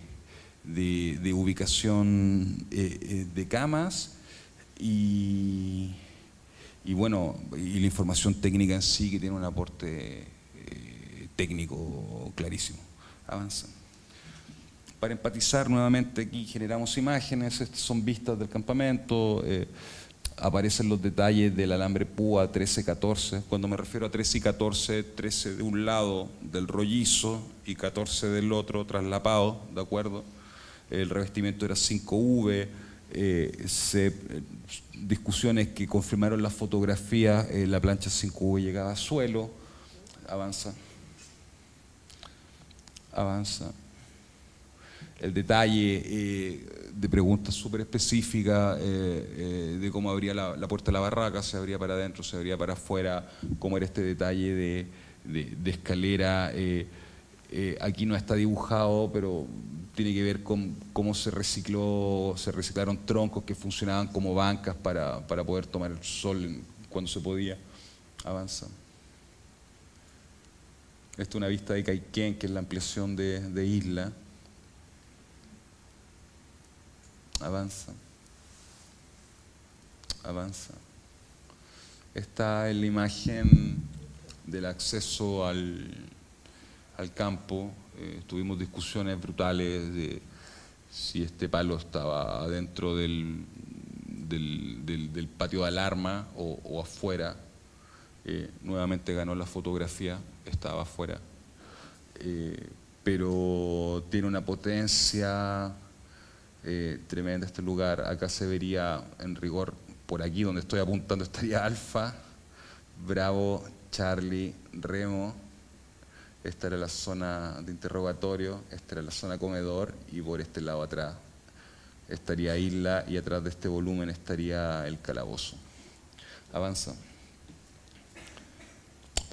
ubicación de camas y bueno, y la información técnica en sí, que tiene un aporte técnico clarísimo. Avanza. Para empatizar nuevamente, aquí generamos imágenes, estas son vistas del campamento, aparecen los detalles del alambre púa 13-14. Cuando me refiero a 13 y 14, 13 de un lado del rollizo y 14 del otro traslapado, ¿de acuerdo? El revestimiento era 5V, discusiones que confirmaron las fotografías, la plancha 5V llegaba a suelo. Avanza. Avanza. El detalle de preguntas súper específicas de cómo abría la puerta de la barraca, se abría para adentro, se abría para afuera, cómo era este detalle de escalera. Aquí no está dibujado, pero tiene que ver con cómo se reciclaron troncos que funcionaban como bancas para poder tomar el sol cuando se podía. Avanza. Esta es una vista de Caiquén, que es la ampliación de isla. Avanza. Avanza. Esta es la imagen del acceso al campo. Tuvimos discusiones brutales de si este palo estaba adentro del patio de alarma o afuera. Nuevamente ganó la fotografía, estaba afuera. Pero tiene una potencia tremenda este lugar. Acá se vería en rigor, por aquí donde estoy apuntando estaría Alfa, Bravo, Charlie, Remo. Esta era la zona de interrogatorio, esta era la zona comedor, y por este lado atrás estaría Isla, y atrás de este volumen estaría el calabozo. Avanza.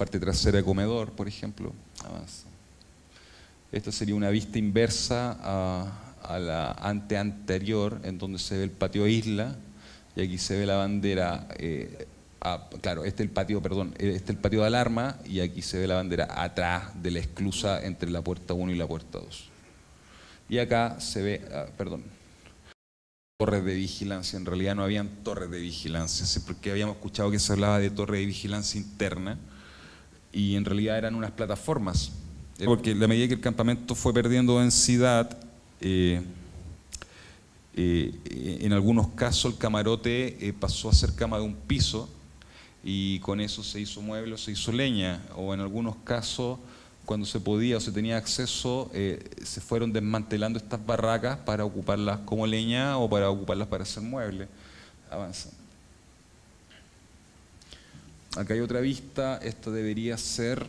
parte trasera de comedor, por ejemplo. Avanza. Esta sería una vista inversa a la anterior, en donde se ve el patio isla, y aquí se ve la bandera, claro, este es el patio, perdón, este es el patio de alarma, y aquí se ve la bandera atrás de la esclusa entre la puerta 1 y la puerta 2. Y acá se ve, perdón, torres de vigilancia. En realidad no habían torres de vigilancia, porque habíamos escuchado que se hablaba de torre de vigilancia interna, y en realidad eran unas plataformas, porque a la medida que el campamento fue perdiendo densidad, en algunos casos el camarote pasó a ser cama de un piso, y con eso se hizo mueble o se hizo leña, o en algunos casos, cuando se podía o se tenía acceso, se fueron desmantelando estas barracas para ocuparlas como leña o para ocuparlas para hacer muebles. Avanza. Acá hay otra vista, esta debería ser,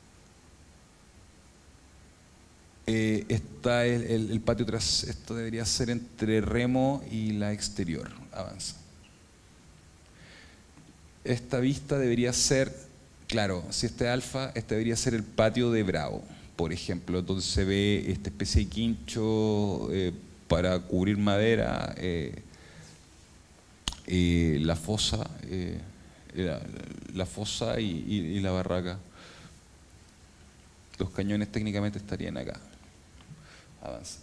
está el patio tras, esto debería ser entre remo y la exterior. Avanza. Esta vista debería ser, claro, si este es alfa, este debería ser el patio de Bravo, por ejemplo, donde se ve esta especie de quincho para cubrir madera, la fosa, y la barraca. Los cañones técnicamente estarían acá. Avanza.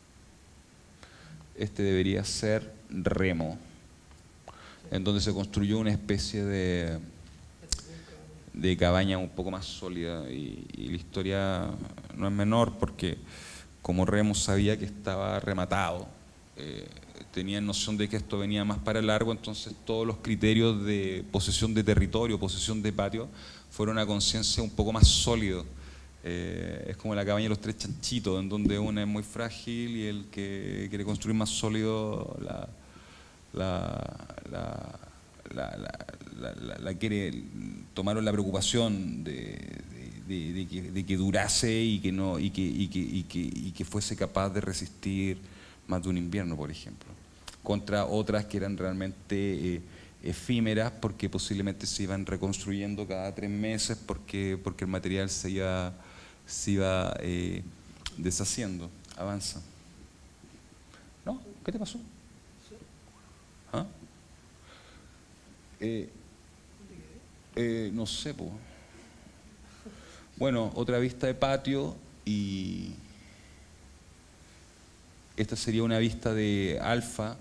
Este debería ser remo, en donde se construyó una especie de cabaña un poco más sólida, y la historia no es menor, porque como remo sabía que estaba rematado, tenían noción de que esto venía más para largo, entonces todos los criterios de posesión de territorio, posesión de patio, fueron a conciencia un poco más sólido. Es como la cabaña de los tres chanchitos, en donde una es muy frágil y el que quiere construir más sólido tomaron la preocupación de que durase y que fuese capaz de resistir más de un invierno, por ejemplo, contra otras que eran realmente efímeras, porque posiblemente se iban reconstruyendo cada 3 meses porque el material se iba deshaciendo. Avanza. ¿No? ¿Qué te pasó? ¿Ah? No sé, po. Bueno, otra vista de patio, y esta sería una vista de alfa.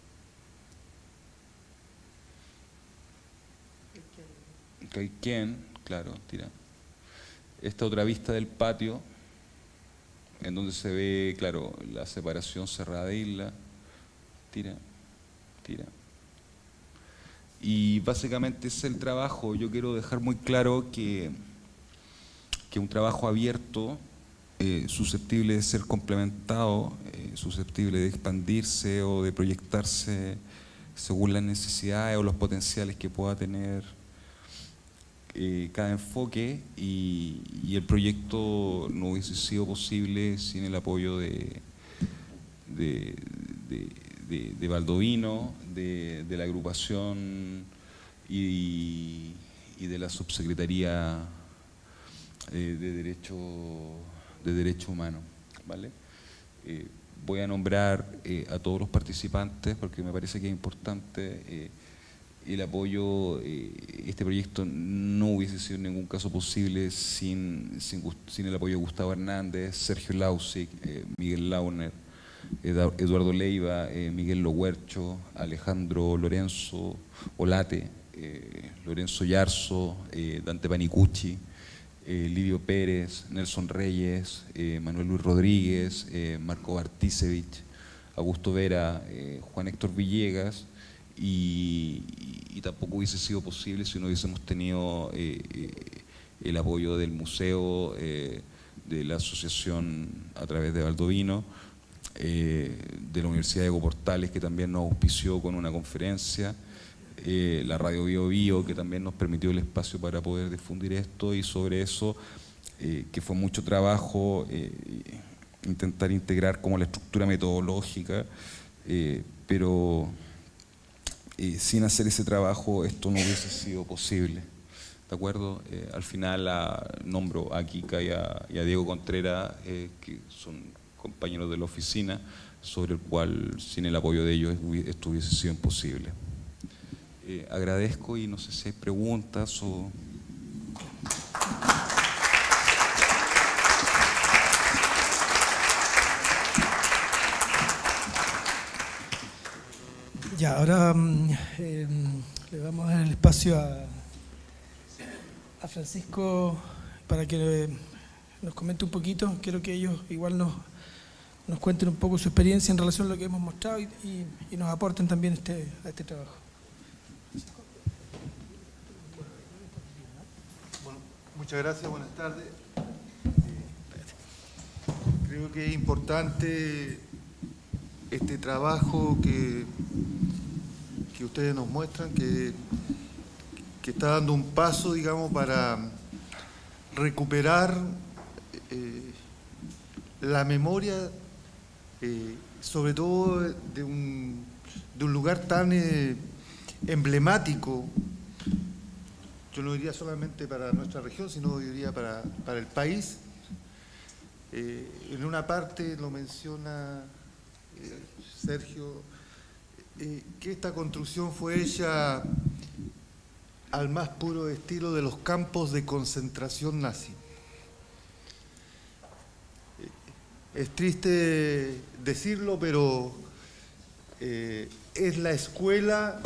Caiquén, claro, tira. Esta otra vista del patio, en donde se ve, claro, la separación cerrada de isla. Tira. Y básicamente ese es el trabajo. Yo quiero dejar muy claro que un trabajo abierto, susceptible de ser complementado, susceptible de expandirse o de proyectarse según las necesidades o los potenciales que pueda tener cada enfoque, y el proyecto no hubiese sido posible sin el apoyo de Baldovino, de la agrupación y de la subsecretaría de Derecho Humano, ¿vale? Voy a nombrar a todos los participantes porque me parece que es importante. El apoyo, este proyecto no hubiese sido en ningún caso posible sin el apoyo de Gustavo Hernández, Sergio Lausig, Miguel Launer, Eduardo Leiva, Miguel Lohuercho, Alejandro Lorenzo Olate, Lorenzo Yarzo, Dante Panicucci, Livio Pérez, Nelson Reyes, Manuel Luis Rodríguez, Marco Bartisevich, Augusto Vera, Juan Héctor Villegas, y tampoco hubiese sido posible si no hubiésemos tenido el apoyo del museo, de la asociación a través de Baldovino, de la Universidad de Eco Portales, que también nos auspició con una conferencia, la Radio Bio Bio, que también nos permitió el espacio para poder difundir esto, y sobre eso, que fue mucho trabajo, intentar integrar como la estructura metodológica, pero sin hacer ese trabajo esto no hubiese sido posible. ¿de acuerdo? Al final nombro a Kika y a Diego Contreras, que son compañeros de la oficina, sobre el cual sin el apoyo de ellos esto hubiese sido imposible. Agradezco y no sé si hay preguntas o... Ya, ahora le vamos a dar el espacio a Francisco para que nos comente un poquito. Quiero que ellos igual nos cuenten un poco su experiencia en relación a lo que hemos mostrado y nos aporten también a este trabajo. Bueno, muchas gracias, buenas tardes. Creo que es importante este trabajo que ustedes nos muestran, que está dando un paso, digamos, para recuperar la memoria, sobre todo de un lugar tan emblemático. Yo no diría solamente para nuestra región, sino diría para el país. En una parte lo menciona Sergio, que esta construcción fue hecha al más puro estilo de los campos de concentración nazi. Es triste decirlo, pero es la escuela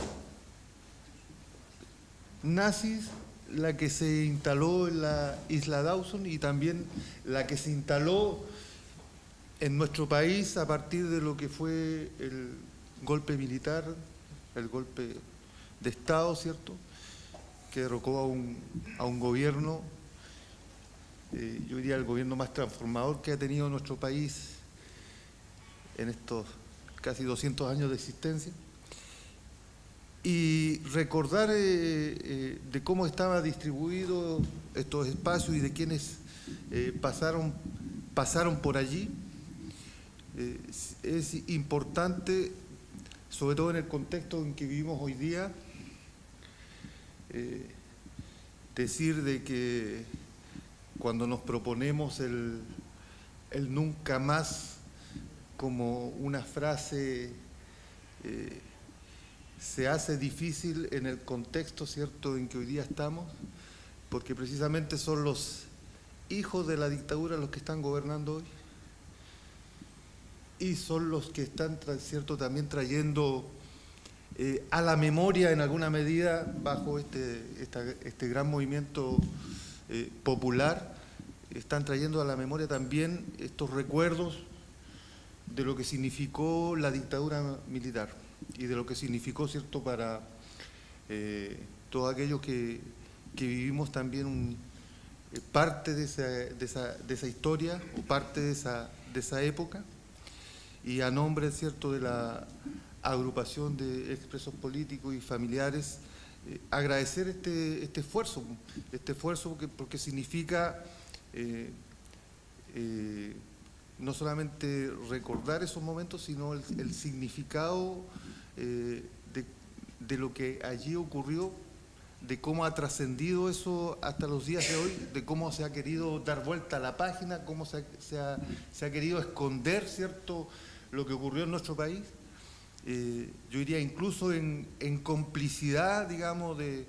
nazis la que se instaló en la isla Dawson y también la que se instaló en nuestro país a partir de lo que fue el golpe militar, el golpe de Estado, ¿cierto?, que derrocó a un gobierno, yo diría el gobierno más transformador que ha tenido nuestro país en estos casi 200 años de existencia. Y recordar de cómo estaba distribuido estos espacios y de quienes pasaron por allí, es importante, sobre todo en el contexto en que vivimos hoy día, decir de que cuando nos proponemos el nunca más como una frase, se hace difícil en el contexto, ¿cierto?, en que hoy día estamos, porque precisamente son los hijos de la dictadura los que están gobernando hoy y son los que están, ¿cierto?, también trayendo a la memoria en alguna medida bajo este gran movimiento popular, están trayendo a la memoria también estos recuerdos de lo que significó la dictadura militar y de lo que significó, ¿cierto?, para todos aquellos que vivimos también parte de esa historia o parte de esa época. Y a nombre, ¿cierto?, de la agrupación de expresos políticos y familiares, agradecer este esfuerzo porque significa no solamente recordar esos momentos, sino el significado de lo que allí ocurrió, de cómo ha trascendido eso hasta los días de hoy, de cómo se ha querido dar vuelta a la página, cómo se ha querido esconder, ¿cierto?, lo que ocurrió en nuestro país. Yo diría incluso en complicidad, digamos, de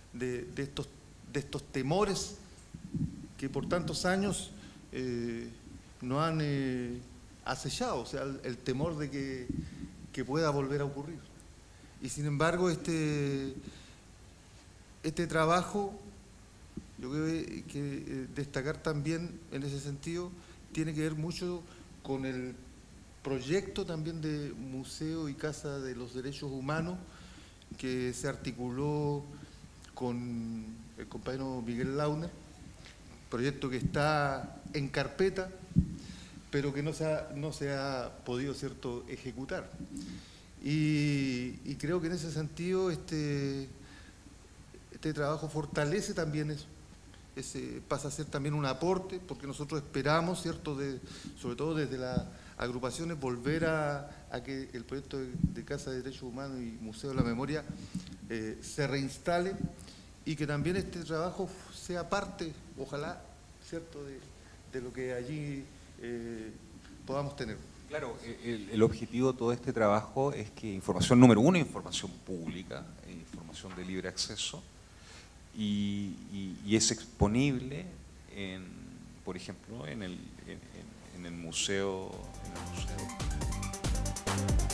estos temores que por tantos años nos han acechado, o sea, el temor de que pueda volver a ocurrir. Y sin embargo, este trabajo, yo creo que destacar también en ese sentido, tiene que ver mucho con el proyecto también de Museo y Casa de los Derechos Humanos que se articuló con el compañero Miguel Launer, proyecto que está en carpeta, pero que no se ha podido, ¿cierto?, ejecutar. Y creo que en ese sentido este trabajo fortalece también eso. Pasa a ser también un aporte, porque nosotros esperamos, ¿cierto?, sobre todo desde las agrupaciones, volver a que el proyecto de Casa de Derechos Humanos y Museo de la Memoria se reinstale y que también este trabajo sea parte, ojalá, ¿cierto?, de lo que allí podamos tener. Claro, el objetivo de todo este trabajo es que información número uno, información pública, información de libre acceso, y es exponible, por ejemplo, en el museo.